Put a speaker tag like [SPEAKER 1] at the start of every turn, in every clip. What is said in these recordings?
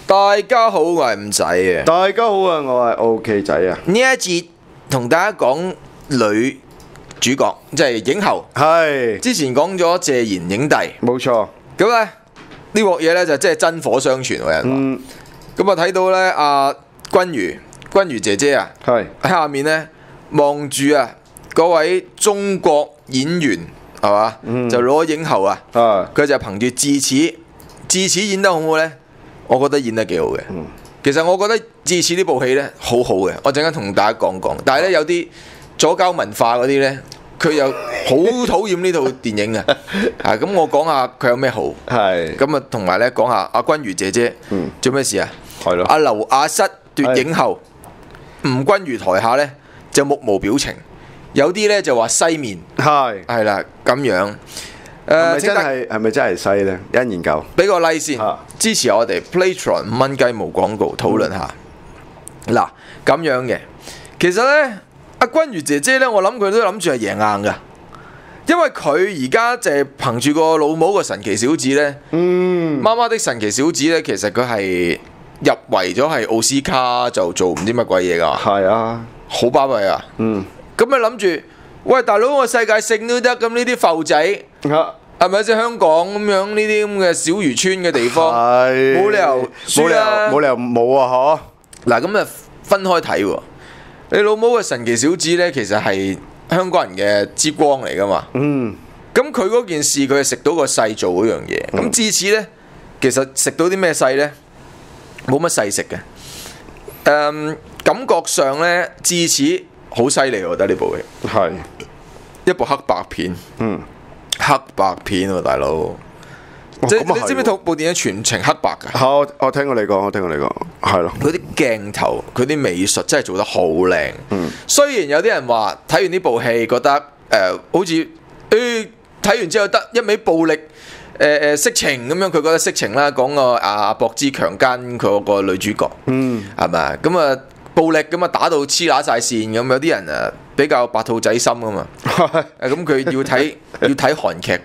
[SPEAKER 1] 大家好，我係五仔啊！
[SPEAKER 2] 大家好啊，我係 OK 仔啊！
[SPEAKER 1] 呢一節同大家講女主角，即係影后。
[SPEAKER 2] 係
[SPEAKER 1] 之前講咗謝賢影帝，
[SPEAKER 2] 冇錯。
[SPEAKER 1] 咁咧呢鑊嘢咧就即係真火相傳，有人話。咁啊睇到咧阿君如姐姐啊，
[SPEAKER 2] 係
[SPEAKER 1] 喺下面咧望住啊嗰位中國演員係嘛，就攞影后啊，佢就憑住智齒演得好唔好咧？我覺得演得幾好嘅。其實我覺得智齒呢部戲咧好好嘅，我陣間同大家講講。但係咧有啲左膠文化嗰啲咧，佢又好討厭呢套電影嘅。咁我講下佢有咩好。
[SPEAKER 2] 係
[SPEAKER 1] 咁啊，同埋咧講下阿君如姐姐做咩事啊？
[SPEAKER 2] 係咯。
[SPEAKER 1] 阿劉雅瑟奪影后，吳君如台下咧就目無表情，有啲咧就話西面。係啦咁樣。
[SPEAKER 2] 係咪真係西咧？因研究
[SPEAKER 1] 俾個 like 先，支持我哋 Playtron 5蚊雞冇廣告討論下。嗱咁樣嘅，其實咧阿君如姐姐咧，我諗佢都諗住係贏硬噶，因為佢而家就係憑住個老母個神奇小子咧，媽媽的神奇小子咧，其實佢係入圍咗係奧斯卡就做唔知乜鬼嘢噶。
[SPEAKER 2] 係啊，
[SPEAKER 1] 好巴閉啊。咁你諗住，喂大佬，我世界性都得，咁呢啲埠仔。係咪即係香港咁樣呢啲咁嘅小漁村嘅地方，冇理由輸啦，
[SPEAKER 2] 冇理由冇啊！
[SPEAKER 1] 嗱咁啊分開睇喎，你老母嘅神奇小子呢，其實係香港人嘅之光嚟噶嘛。咁佢嗰件事佢係食到個勢做嗰樣嘢，咁智齒呢，其實食到啲咩勢呢？冇乜勢食嘅。感覺上呢，智齒好犀利，我覺得呢部戲
[SPEAKER 2] 係
[SPEAKER 1] 一部黑白片。黑白片喎，大佬，即係你知唔知部電影全程黑白㗎？
[SPEAKER 2] 我聽過你講，係咯。
[SPEAKER 1] 佢啲鏡頭，佢啲美術真係做得好靚。雖然有啲人話睇完呢部戲覺得好似睇完之後得一味暴力色情咁樣，佢覺得色情啦，講個阿博之強姦佢個女主角，係咪？咁啊暴力咁啊打到黐乸晒線咁，有啲人啊比較白兔仔心㗎嘛，咁佢要睇韓劇，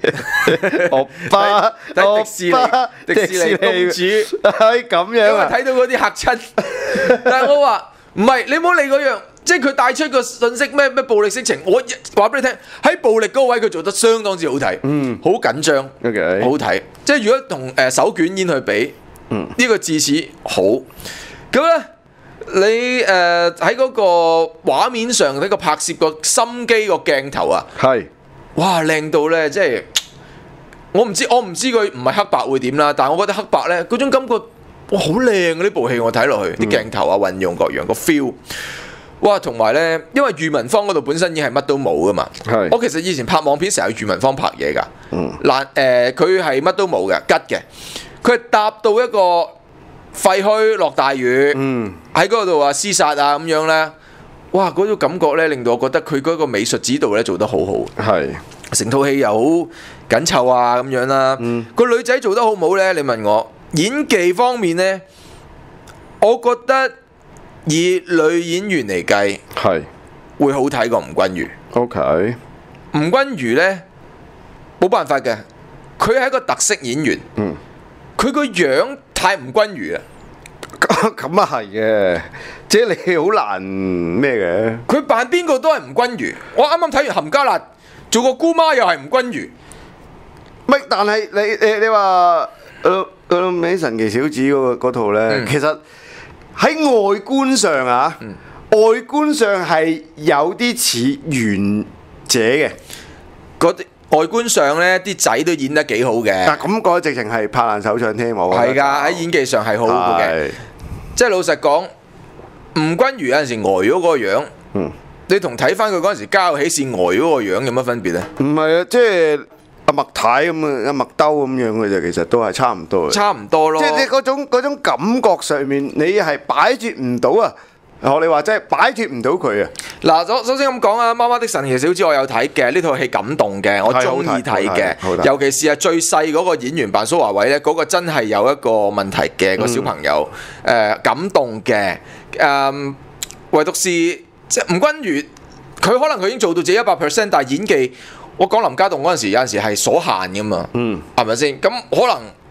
[SPEAKER 1] 睇迪士尼公主，
[SPEAKER 2] 係咁樣啊！
[SPEAKER 1] 睇到嗰啲嚇親，但係我話唔係，你唔好理嗰樣，即係佢帶出個信息咩暴力色情，我話俾你聽，喺暴力嗰位佢做得相當之好睇，好緊張，好睇。即係如果同手捲煙去比，呢個智齒好，咁咧。你喺嗰個畫面上呢個拍攝個心機個鏡頭啊，哇靚到咧，即係我唔知佢唔係黑白會點啦，但係我覺得黑白咧嗰種感覺，哇好靚啊！呢部戲我睇落去啲鏡頭啊運用各樣個 feel， 哇同埋咧，因為裕民坊嗰度本身已經係乜都冇噶嘛，我其實以前拍網片成日去裕民坊拍嘢噶，佢係乜都冇嘅吉嘅，佢係搭到一個廢墟落大雨，喺嗰度啊廝殺啊咁樣咧，哇嗰種感覺咧令到我覺得佢嗰個美術指導咧做得好好，成套戲又好緊湊啊咁樣啦。個女仔做得好唔好咧？你問我演技方面咧，我覺得以女演員嚟計會好睇過吳君如。吳君如咧冇辦法嘅，佢係一個特色演員，佢個樣太吳君如啊！
[SPEAKER 2] 咁啊係嘅，即係你好難咩嘅。
[SPEAKER 1] 佢扮邊個都係吳君如。我啱啱睇完《冚家辣》，做個姑媽又係吳君如。
[SPEAKER 2] 但係你話美神奇小子嗰套咧，其實喺外觀上啊，外觀上係有啲似袁姐嘅嗰啲。
[SPEAKER 1] 外觀上咧，啲仔都演得幾好嘅。
[SPEAKER 2] 咁嗰個直情係拍爛手掌添，我覺得。係
[SPEAKER 1] 㗎，喺演技上係好好嘅。即係老實講，吳君如有陣時呆咗嗰個樣，你同睇翻佢嗰陣時家有喜事呆咗個樣有乜分別咧？
[SPEAKER 2] 唔係啊，即係阿麥太咁啊，阿麥兜咁樣嘅啫，其實都係差唔多。差唔多咯。即係你嗰種感覺上面，你係擺脫唔到啊！學你話真係擺脫唔到佢啊！
[SPEAKER 1] 嗱，首先咁講啊，《媽媽的神奇小子》我有睇嘅，呢套戲感動嘅，我中意睇嘅。尤其是係最細嗰個演員扮蘇華偉咧，嗰個真係有一個問題嘅個小朋友，感動嘅。唯獨是即係吳君如，佢可能佢已經做到自己100%，但係演技，我講林家棟嗰陣時有陣時係所限㗎嘛，係咪先？咁可能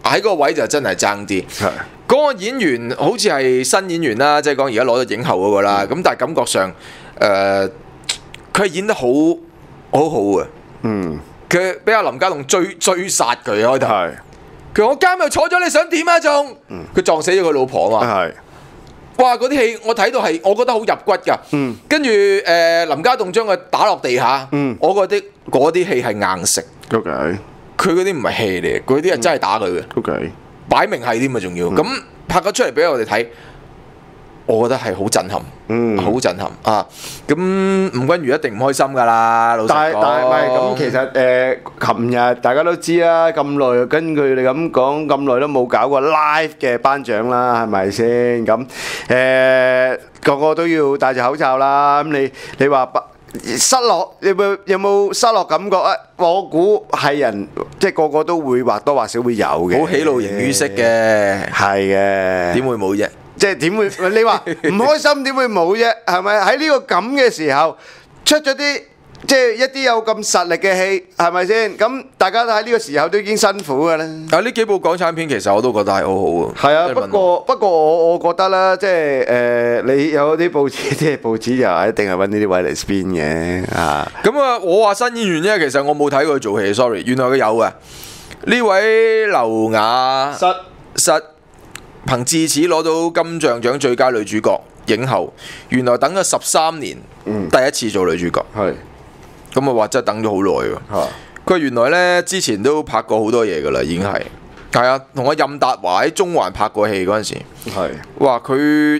[SPEAKER 1] 喺嗰個位就真係爭啲。嗰個演員好似係新演員啦，即係講而家攞咗影后嗰個啦。咁但係感覺上佢係演得好好嘅。佢俾阿林家棟追殺佢開頭。佢話我監又坐咗，你想點啊仲？佢撞死咗佢老婆啊嘛。哇！嗰啲戲我睇到係，我覺得好入骨㗎。跟住林家棟將佢打落地下，我覺得嗰啲戲係硬食。佢嗰啲唔係戲嚟，嗰啲係真係打佢嘅。擺明係添啊，仲要咁拍咗出嚟俾我哋睇，我覺得係好震撼，好震撼啊！咁吳君如一定唔開心㗎啦，老實講。
[SPEAKER 2] 但係唔係咁，其實琴日大家都知啦，咁耐根據你咁講，咁耐都冇搞過 live 嘅頒獎啦，係咪先？咁個個都要戴住口罩啦。咁你話失落有冇失落感覺啊？我估係人即係個個都會或多或少會有嘅。
[SPEAKER 1] 好喜怒形於色嘅，
[SPEAKER 2] 係嘅。
[SPEAKER 1] 點會冇啫？
[SPEAKER 2] 即係點會？你話唔開心點會冇啫？係咪喺呢個咁嘅時候出咗啲即係一啲有咁實力嘅戲，係咪先？咁大家都喺呢個時候都已經辛苦㗎啦。
[SPEAKER 1] 呢幾部港產片其實我都覺得係好好啊。
[SPEAKER 2] 係啊，不過我覺得啦，即係你有啲報紙，啲報紙就一定係揾呢啲位嚟 spin 嘅啊。
[SPEAKER 1] 咁啊，我話新演員啫，其實我冇睇過佢做戲 ，sorry。原來佢有嘅。呢位劉雅實憑智齒攞到金像獎最佳女主角影后，原來等咗13年，第一次做女主角。咁啊話真係等咗好耐喎。佢原來呢，之前都拍過好多嘢噶啦，已經係啊，同阿任達華喺中環拍過戲嗰陣時，哇佢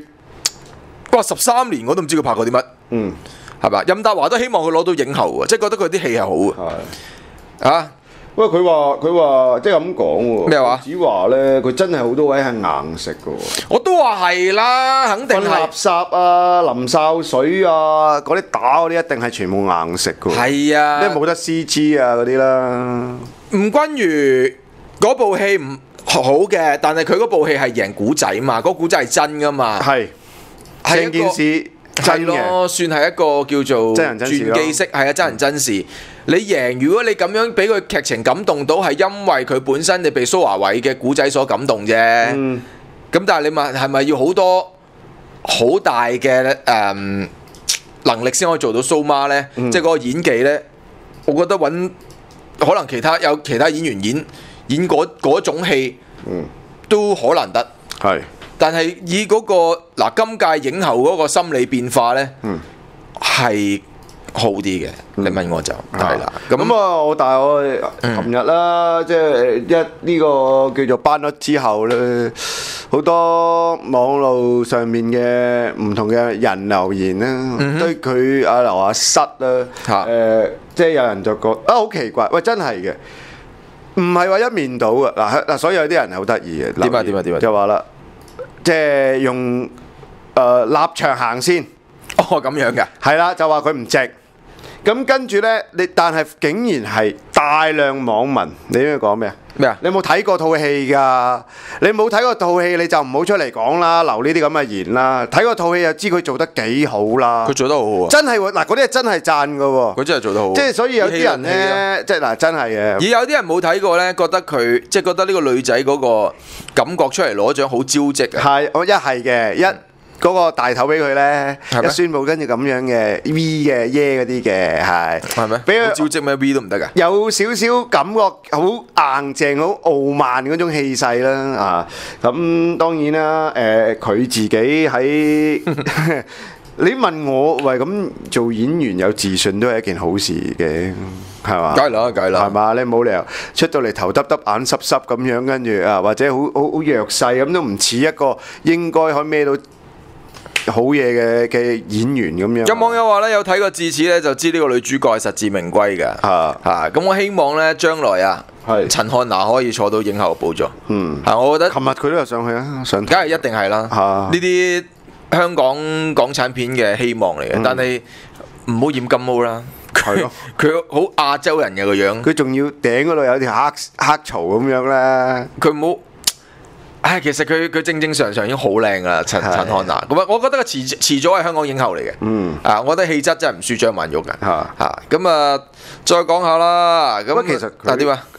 [SPEAKER 1] 13年我都唔知佢拍過啲乜，係嘛？任達華都希望佢攞到影后啊，即係覺得佢啲戲係好啊。
[SPEAKER 2] 喂，佢話即係咁講喎。
[SPEAKER 1] 咩話？
[SPEAKER 2] 子華咧，佢真係好多位係硬食嘅喎。
[SPEAKER 1] 我都話係啦，肯定係。
[SPEAKER 2] 垃圾啊、淋潲水啊，嗰啲打嗰啲一定係全部硬食嘅喎。
[SPEAKER 1] 係啊，
[SPEAKER 2] 即係冇得 CG 啊嗰啲啦。
[SPEAKER 1] 吳君如嗰部戲唔好嘅，但係佢嗰部戲係贏古仔嘛，嗰古仔係真㗎嘛。係
[SPEAKER 2] 成件事。
[SPEAKER 1] 係咯，算係一個叫做
[SPEAKER 2] 真人真事
[SPEAKER 1] 傳記式，係啊，真人真事。你贏，如果你咁樣俾佢劇情感動到，係因為佢本身你被蘇華偉嘅古仔所感動啫。咁但係你問係咪要好多好大嘅能力先可以做到蘇媽呢？即係嗰個演技呢，我覺得揾可能有其他演員演嗰種戲都可能得。係。但係以嗰個今屆影后嗰個心理變化呢，係好啲嘅。你問我就係啦。
[SPEAKER 2] 但係我琴日啦，即係呢個叫做頒咗之後呢，好多網路上面嘅唔同嘅人留言啦，對佢阿劉雅瑟啦，即係有人就覺得好奇怪，喂真係嘅，唔係話一面倒嘅嗱，所以有啲人係好得意嘅。點啊？就話啦。即係用立場行先，
[SPEAKER 1] 咁樣嘅，
[SPEAKER 2] 係啦，就話佢唔值。咁跟住呢，但係竟然係大量網民，你應該講咩啊？咩啊？你有冇睇過套戲㗎？你冇睇過套戲，你就唔好出嚟講啦，留呢啲咁嘅言啦。睇過套戲就知佢做得幾好啦。佢
[SPEAKER 1] 做得好好啊！
[SPEAKER 2] 真係喎，嗱嗰啲係真係讚㗎喎。
[SPEAKER 1] 佢真係做得好。即
[SPEAKER 2] 係所以有啲人呢，即係嗱真係嘅。
[SPEAKER 1] 而有啲人冇睇過呢，覺得佢即係覺得呢個女仔嗰個感覺出嚟攞獎好招積啊！
[SPEAKER 2] 係，我係嘅嗰個大頭俾佢咧，一宣佈跟住咁樣嘅 V 嘅耶嗰啲嘅係
[SPEAKER 1] 咩？俾佢招積咩 V 都唔得㗎？
[SPEAKER 2] 有少少感覺好硬淨、好傲慢嗰種氣勢啦啊！咁當然啦，佢自己喺你問我喂咁做演員有自信都係一件好事嘅，係嘛？梗係啦，係嘛？你冇理由出到嚟頭耷耷眼濕濕咁樣，跟住啊或者好弱勢咁都唔似一個應該可以孭到好嘢嘅演員咁樣。有網友話咧，有睇過智齒咧，就知呢個女主角係實至名歸嘅。咁我希望咧將來陳漢娜可以坐到影后寶座。我覺得琴日佢都有上去啊，梗係一定係啦。呢啲香港港產片嘅希望嚟嘅，但係唔好染金毛啦。係咯，佢好亞洲人嘅個樣，佢仲要頂嗰度有條黑槽咁樣咧。佢冇。其實佢正常已經好靚啦，陳漢娜。咁我覺得佢遲早係香港影后嚟嘅。我覺得氣質真係唔輸張曼玉嘅。咁再講下啦。咁其實點啊？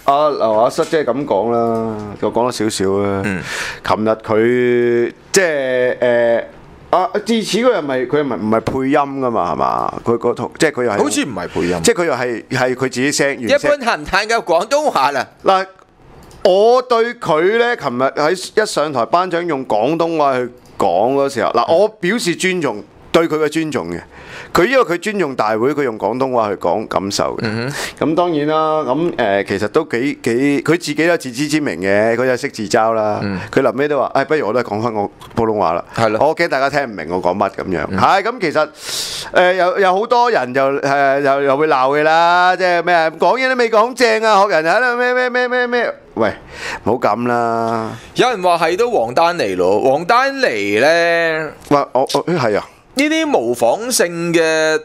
[SPEAKER 2] 阿室即係咁講啦，就講咗少少啦。琴日佢即係智齒嗰日佢唔係配音噶嘛，係嘛？佢嗰套即係佢又係
[SPEAKER 1] 好似唔係配音，
[SPEAKER 2] 即係佢又係佢自己聲。
[SPEAKER 1] 一般閒談嘅廣東話啦。
[SPEAKER 2] 嗱，我對佢咧，琴日喺一上台頒獎用廣東話去講嗰時候，嗱，我表示尊重，對佢嘅尊重嘅。佢因為佢尊重大會，佢用廣東話去講感受嘅。咁當然啦，咁其實都幾佢自己有自知之明嘅，佢又識自嘲啦。佢臨尾都話：不如我都係講翻我普通話啦。係咯，我驚大家聽唔明我講乜咁樣。係咁，其實有好多人就又會鬧嘅啦，即係咩講嘢都未講正啊，學人喺度咩。喂，唔好咁啦！
[SPEAKER 1] 有人話係都王丹妮咯，王丹妮咧，
[SPEAKER 2] 哇！我係啊。
[SPEAKER 1] 呢啲模仿性嘅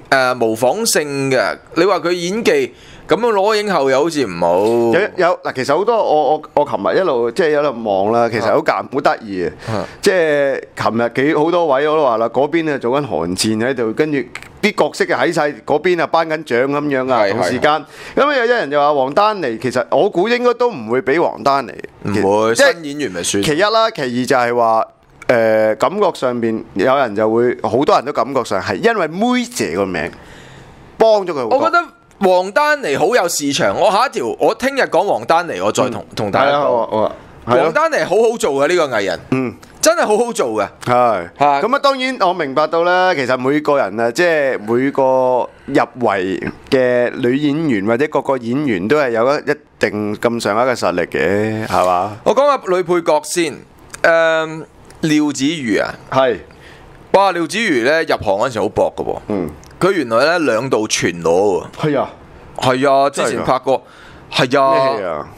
[SPEAKER 1] 你話佢演技咁樣攞影后又好似唔好。
[SPEAKER 2] 有嗱，其實好多我琴日一路即係喺度望啦，其實好得意嘅。即係琴日好多位我都話啦，嗰邊啊做緊寒戰喺度，跟住啲角色啊喺晒嗰邊啊頒緊獎咁樣啊，同時間咁有啲人就話王丹妮，其實我估應該都唔會俾王丹妮，
[SPEAKER 1] 唔會新演員咪算。
[SPEAKER 2] 其一啦，其二就係話。感覺上邊有人就會好多人都感覺上係因為妹姐個名幫咗佢。我
[SPEAKER 1] 覺得王丹妮好有市場。我聽日講王丹妮，我再同大家講。王丹妮好好做嘅呢個藝人，真係好好做嘅。
[SPEAKER 2] 係咁啊，當然我明白到咧，其實每個人啊，即係每個入圍嘅女演員或者各個演員都係有一定咁上下嘅實力嘅，係嘛？
[SPEAKER 1] 我講下女配角先，廖子妤啊，
[SPEAKER 2] 係，
[SPEAKER 1] 哇！廖子妤咧入行嗰陣時好薄嘅喎，佢原來咧2度全裸喎，係啊，之前拍過，係啊，
[SPEAKER 2] 咩啊？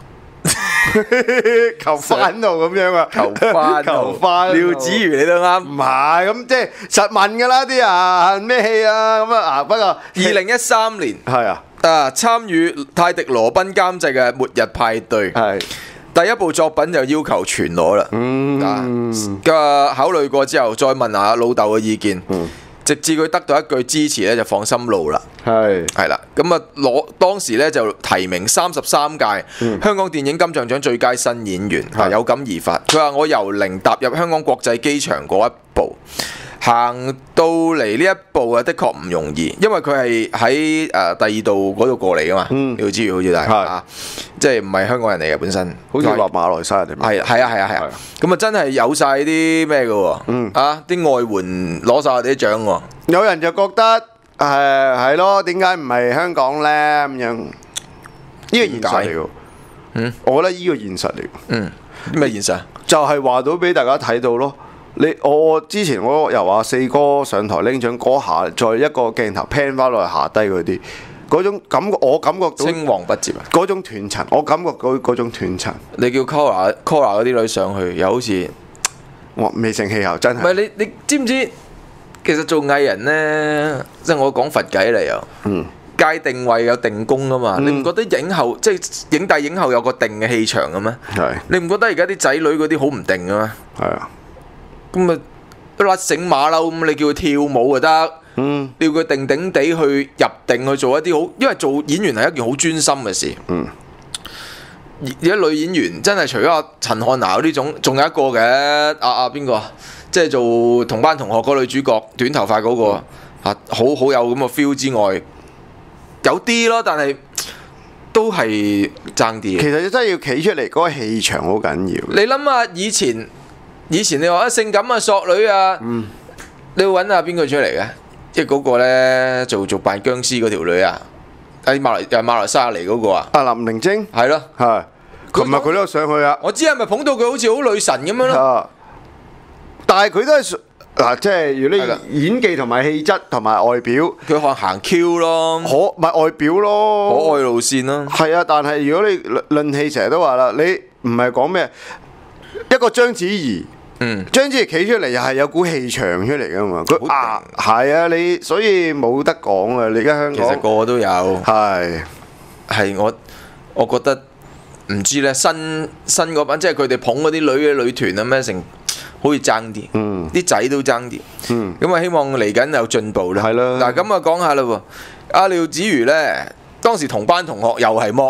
[SPEAKER 2] 求翻路咁樣啊，求翻，
[SPEAKER 1] 廖子妤你都啱，
[SPEAKER 2] 唔係咁即係實問㗎啦啲啊，咩戲啊咁啊，不過
[SPEAKER 1] 2013年
[SPEAKER 2] 係啊，
[SPEAKER 1] 參與泰迪羅賓監製嘅《末日派對》係。第一部作品就要求全裸啦，考慮過之後再問下老豆嘅意見，直至佢得到一句支持咧就放心路啦。係啦，咁啊當時咧就提名33屆香港電影金像獎最佳新演員，有感而發。佢話我由零踏入香港國際機場嗰一步，行到嚟呢一步啊，的確唔容易，因為佢係喺第二度嗰度過嚟噶嘛。廖子妤好似係即係唔係香港人嚟嘅本身，
[SPEAKER 2] 好似話馬來西亞人哋。
[SPEAKER 1] 係啊，咁啊真係有晒啲咩嘅喎，啲外援攞晒啲獎喎。
[SPEAKER 2] 有人就覺得係咯，點解唔係香港咧咁樣？呢個現實嚟嘅，我覺得呢個現實嚟嘅。
[SPEAKER 1] 咩現實？
[SPEAKER 2] 就係話到俾大家睇到咯。我之前我由阿四哥上台拎獎嗰下，再一個鏡頭 pan 翻落去下低嗰種感覺，我感覺到
[SPEAKER 1] 青黃不接啊！
[SPEAKER 2] 嗰種斷層，我感覺到嗰種斷層。
[SPEAKER 1] 你叫 Kora 嗰啲女上去，又好似
[SPEAKER 2] 我未成氣候，真係。
[SPEAKER 1] 唔係你知唔知？其實做藝人呢，即係我講佛偈嚟又，界定位有定功噶嘛？你唔覺得影后即係影帝影后有個定嘅氣場嘅咩？你唔覺得而家啲仔女嗰啲好唔定嘅咩？係啊。咁啊，甩繩馬騮咁，你叫佢跳舞就得。叫佢定定地去入定去做一啲好，因為做演員係一件好專心嘅事。而家女演員真係除咗阿陳漢娜呢種，仲有一個嘅邊個啊？即係做同班同學嗰女主角，短頭髮嗰個好有咁嘅 feel 之外，有啲咯，但係都係爭啲。
[SPEAKER 2] 其實真係要企出嚟，嗰個氣場好緊要。
[SPEAKER 1] 你諗下以前你話性感啊索女啊，你會揾下邊個出嚟嘅？即係嗰個咧做扮僵屍嗰條女啊，喺馬來西亞嚟嗰個啊，
[SPEAKER 2] 林明晶
[SPEAKER 1] 係咯，
[SPEAKER 2] 係。琴日佢都有上去啊。
[SPEAKER 1] 我知係咪捧到佢好似好女神咁樣咯？
[SPEAKER 2] 但係佢都係即係如果你演技同埋氣質同埋外表，
[SPEAKER 1] 佢可能行 Q 咯，
[SPEAKER 2] 咪外表咯，
[SPEAKER 1] 可愛路線咯。
[SPEAKER 2] 係啊，但係如果你論氣，成日都話啦，你唔係講咩一個章子怡。章子怡企出嚟又係有股氣場出嚟噶嘛？佢係啊，你所以冇得講啊！你而家香港
[SPEAKER 1] 其實個個都有，
[SPEAKER 2] 係
[SPEAKER 1] 我覺得唔知咧，新嗰班即係佢哋捧嗰啲女團啊咩成，好似爭啲，啲仔都爭啲，咁啊希望嚟緊有進步啦。係啦，嗱咁啊講下啦喎，阿廖子妤咧當時同班同學又係剝。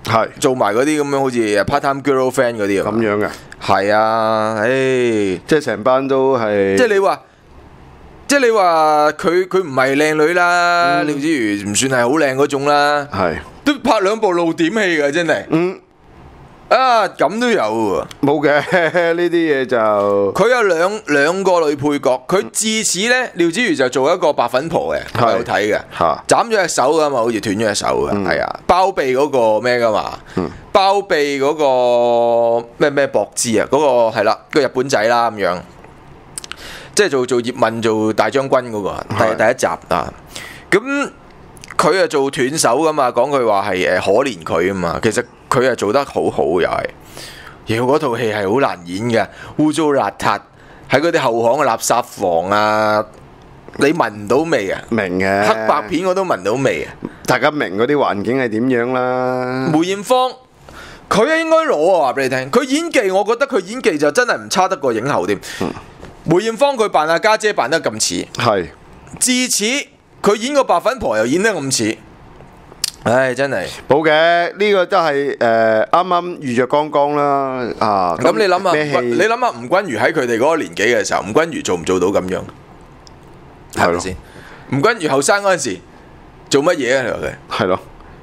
[SPEAKER 2] 係
[SPEAKER 1] 做埋嗰啲咁樣好似 part time girlfriend 嗰啲啊。
[SPEAKER 2] 咁樣嘅。
[SPEAKER 1] 係啊，唉，
[SPEAKER 2] 即係成班都係。
[SPEAKER 1] 即係你話佢唔係靚女啦，廖子妤唔算係好靚嗰種啦，
[SPEAKER 2] 係
[SPEAKER 1] 都拍2部露點戲㗎，真係。啊，咁都有喎。
[SPEAKER 2] 冇嘅，呢啲嘢就
[SPEAKER 1] 佢有兩個女配角，佢自此咧，廖子妤就做一個白粉婆嘅，我有睇嘅，斬咗隻手噶嘛，好似斷咗隻手嘅，係啊，包庇嗰個咩噶嘛，包庇嗰個咩博之啊，嗰個係啦，個日本仔啦咁樣，即係做葉問做大將軍嗰個，第一集啊，咁佢啊做斷手噶嘛，講佢話係可憐佢啊嘛，其實。佢係做得好好又係，嗰套戲係好難演嘅，污糟邋遢，喺嗰啲後巷嘅垃圾房啊，你聞唔到味啊？
[SPEAKER 2] 明嘅，
[SPEAKER 1] 黑白片我都聞到味啊！
[SPEAKER 2] 大家明嗰啲環境係點樣啦？
[SPEAKER 1] 梅艷芳，佢應該攞啊！話俾你聽，佢演技，我覺得佢演技就真係唔差得過影后添。梅艷芳佢扮阿家姐扮得咁似，
[SPEAKER 2] 係
[SPEAKER 1] 自此佢演個白粉婆又演得咁似。唉，真係
[SPEAKER 2] 冇嘅，呢個都係啱啱遇着剛剛啦啊！
[SPEAKER 1] 咁你諗下，吳君如喺佢哋嗰個年紀嘅時候，吳君如做唔做到咁樣？係咪先？吳君如後生嗰陣時做乜嘢啊？你話佢
[SPEAKER 2] 係咯，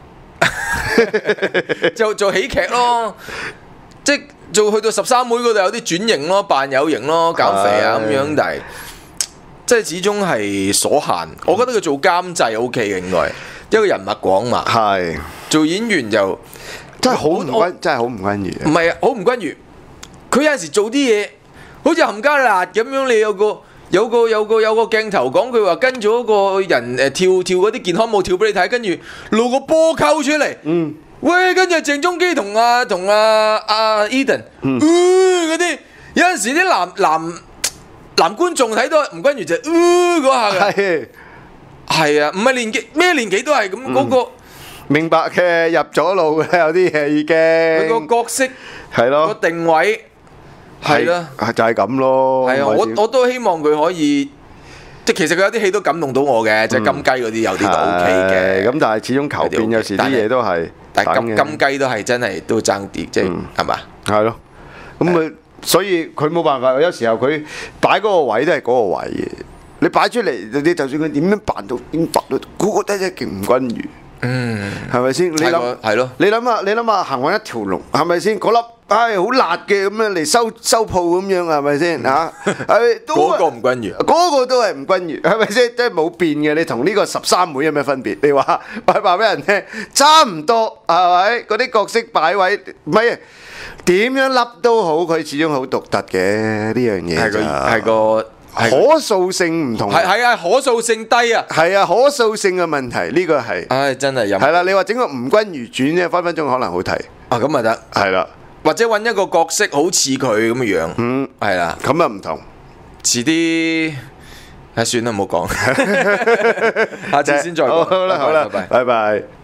[SPEAKER 1] 就做喜劇咯，即係做去到13妹嗰度有啲轉型咯，扮有型咯，減肥啊咁樣，但係即係始終係所限。我覺得佢做監製 OK 嘅，應該。一個人物廣嘛，
[SPEAKER 2] 係
[SPEAKER 1] 做演員就
[SPEAKER 2] 真係好唔君如。
[SPEAKER 1] 唔係啊，好吳君如，佢有陣時做啲嘢好似冚家辣咁樣。你有個鏡頭講佢話跟咗個人跳嗰啲健康舞跳俾你睇，跟住露個波溝出嚟。喂，跟住鄭中基同阿Eden，嗰啲有陣時啲男觀眾睇到吳君如就嗰下嘅。係啊，唔係咩年紀都係咁嗰個
[SPEAKER 2] 明白嘅，入咗路嘅有啲嘢已經。
[SPEAKER 1] 佢個角色
[SPEAKER 2] 係咯，
[SPEAKER 1] 個定位係啦，
[SPEAKER 2] 就係咁咯。
[SPEAKER 1] 係啊，我都希望佢可以，即係其實佢有啲戲都感動到我嘅，即係金雞嗰啲有啲都 OK 嘅。
[SPEAKER 2] 咁但係始終求變有時啲嘢都係，
[SPEAKER 1] 但係金雞都係真係都爭啲，即係係嘛？
[SPEAKER 2] 係咯，咁佢所以佢冇辦法，有時候佢擺嗰個位都係嗰個位嘅。你擺出嚟，你就算佢點樣扮到，個個都係勁吳君如，係咪先？你諗
[SPEAKER 1] 係咯？
[SPEAKER 2] 你諗下行運一條龍，係咪先？嗰粒好辣嘅咁樣嚟收鋪咁樣，係咪先嚇？
[SPEAKER 1] 嗰個吳君如，
[SPEAKER 2] 嗰個都係吳君如，係咪先？即係冇變嘅。你同呢個13妹有咩分別？你話俾人聽，差唔多係咪？嗰啲角色擺位唔係點樣笠都好，佢始終好獨特嘅呢樣嘢。
[SPEAKER 1] 係個。
[SPEAKER 2] 可塑性唔同，
[SPEAKER 1] 係啊，可塑性低啊，
[SPEAKER 2] 係啊，可塑性嘅問題呢個係，
[SPEAKER 1] 唉，真係
[SPEAKER 2] 係啦，你話整個吳君如傳咧，分分鐘可能好睇
[SPEAKER 1] 啊，咁咪得，
[SPEAKER 2] 係啦，
[SPEAKER 1] 或者揾一個角色好似佢咁嘅樣，係啦，
[SPEAKER 2] 咁啊唔同，
[SPEAKER 1] 遲啲，算啦，唔好講，下次先再講，
[SPEAKER 2] 好啦，拜拜。